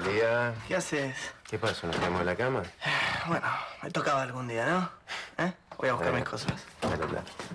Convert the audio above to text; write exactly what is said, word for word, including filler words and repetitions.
día. ¿Qué haces? ¿Qué pasó? ¿Nos quedamos en la cama? Bueno, me tocaba algún día, ¿no? ¿Eh? Voy a buscar Eh, mis cosas. Dale, dale.